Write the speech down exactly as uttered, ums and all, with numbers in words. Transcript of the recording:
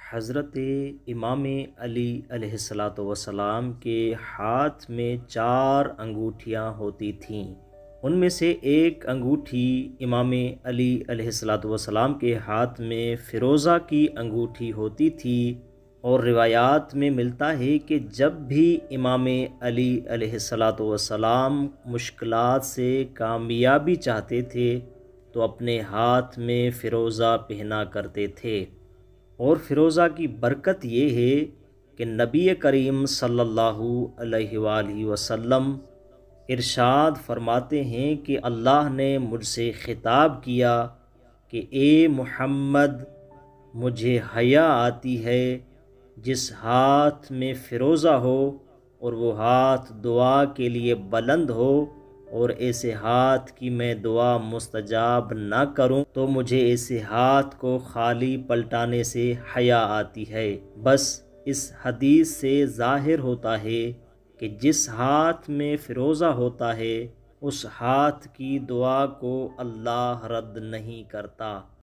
حضرت امام علی علیہ الصلاۃ والسلام کے ہاتھ میں چار انگوٹھیاں ہوتی تھیں۔ ان میں سے ایک انگوٹھی امام علی علیہ الصلاۃ والسلام کے ہاتھ میں فیروزہ کی انگوٹھی ہوتی تھی، اور روایات میں ملتا ہے کہ جب بھی امام علی علیہ الصلاۃ والسلام مشکلات سے کامیابی چاہتے تھے تو اپنے ہاتھ میں فیروزہ پہنا کرتے تھے۔ اور فیروزہ کی برکت یہ ہے کہ نبی کریم صلی اللہ علیہ وآلہ وسلم ارشاد فرماتے ہیں کہ اللہ نے مجھ سے خطاب کیا کہ اے محمد، مجھے حیا آتی ہے جس ہاتھ میں فیروزہ ہو اور وہ ہاتھ دعا کے لیے بلند ہو، اور ایسے ہاتھ کی میں دعا مستجاب نہ کروں تو مجھے ایسے ہاتھ کو خالی پلٹانے سے حیا آتی ہے۔ بس اس حدیث سے ظاہر ہوتا ہے کہ جس ہاتھ میں فیروزہ ہوتا ہے اس ہاتھ کی دعا کو اللہ رد نہیں کرتا۔